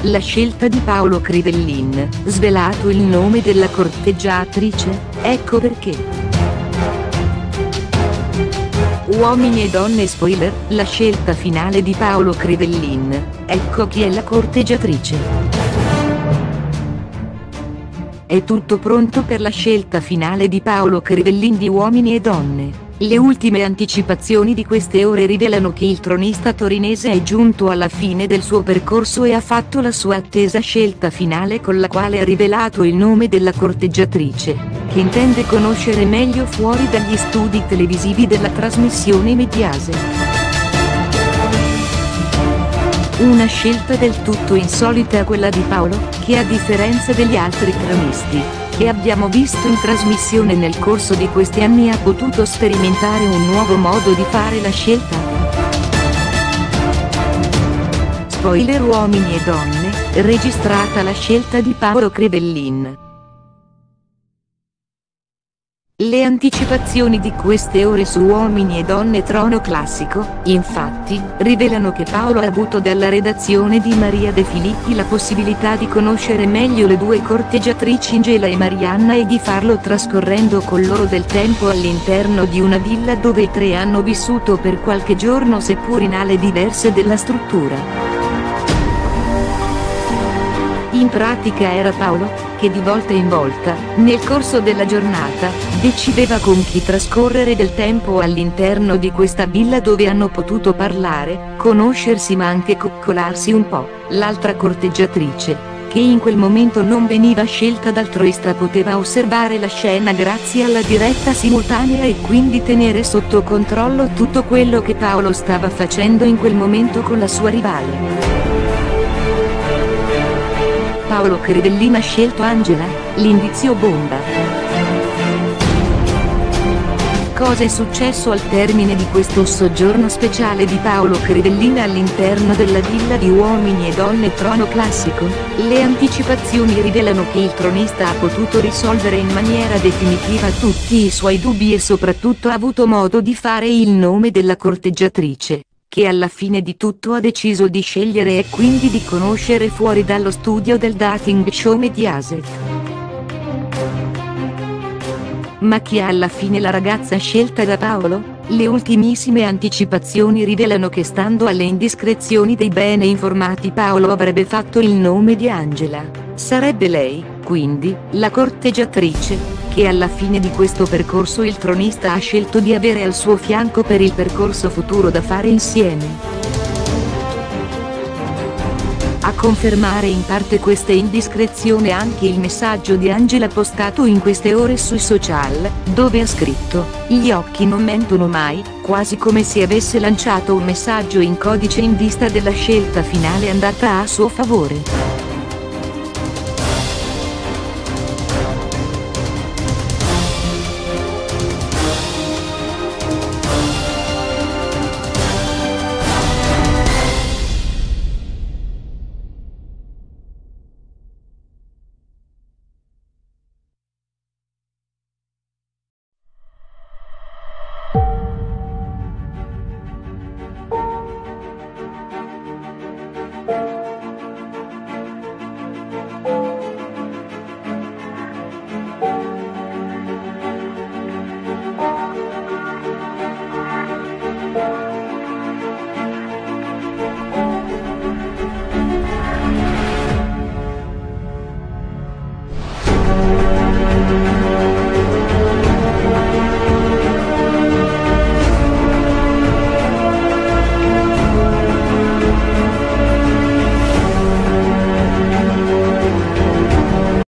la scelta di Paolo Crivellin, svelato il nome della corteggiatrice, ecco perché. Uomini e donne spoiler, la scelta finale di Paolo Crivellin, ecco chi è la corteggiatrice. È tutto pronto per la scelta finale di Paolo Crivellin di Uomini e Donne. Le ultime anticipazioni di queste ore rivelano che il tronista torinese è giunto alla fine del suo percorso e ha fatto la sua attesa scelta finale, con la quale ha rivelato il nome della corteggiatrice, che intende conoscere meglio fuori dagli studi televisivi della trasmissione Mediaset. Una scelta del tutto insolita quella di Paolo, che a differenza degli altri tronisti che abbiamo visto in trasmissione nel corso di questi anni ha potuto sperimentare un nuovo modo di fare la scelta. Spoiler: Uomini e Donne, registrata la scelta di Paolo Crivellin. Le anticipazioni di queste ore su Uomini e Donne Trono Classico, infatti, rivelano che Paolo ha avuto dalla redazione di Maria De Filippi la possibilità di conoscere meglio le due corteggiatrici Angela e Marianna e di farlo trascorrendo con loro del tempo all'interno di una villa dove i tre hanno vissuto per qualche giorno, seppur in ale diverse della struttura. In pratica era Paolo, che di volta in volta, nel corso della giornata, decideva con chi trascorrere del tempo all'interno di questa villa dove hanno potuto parlare, conoscersi ma anche coccolarsi un po'. L'altra corteggiatrice, che in quel momento non veniva scelta dal troista, poteva osservare la scena grazie alla diretta simultanea e quindi tenere sotto controllo tutto quello che Paolo stava facendo in quel momento con la sua rivale. Paolo Crivellin ha scelto Angela, l'indizio bomba. Cosa è successo al termine di questo soggiorno speciale di Paolo Crivellin all'interno della villa di Uomini e Donne Trono Classico? Le anticipazioni rivelano che il tronista ha potuto risolvere in maniera definitiva tutti i suoi dubbi e soprattutto ha avuto modo di fare il nome della corteggiatrice, che alla fine di tutto ha deciso di scegliere e quindi di conoscere fuori dallo studio del dating show Mediaset. Ma chi è alla fine la ragazza scelta da Paolo? Le ultimissime anticipazioni rivelano che, stando alle indiscrezioni dei bene informati, Paolo avrebbe fatto il nome di Angela. Sarebbe lei, quindi, la corteggiatrice, che alla fine di questo percorso il tronista ha scelto di avere al suo fianco per il percorso futuro da fare insieme. A confermare in parte queste indiscrezioni anche il messaggio di Angela postato in queste ore sui social, dove ha scritto: "Gli occhi non mentono mai", quasi come se avesse lanciato un messaggio in codice in vista della scelta finale andata a suo favore.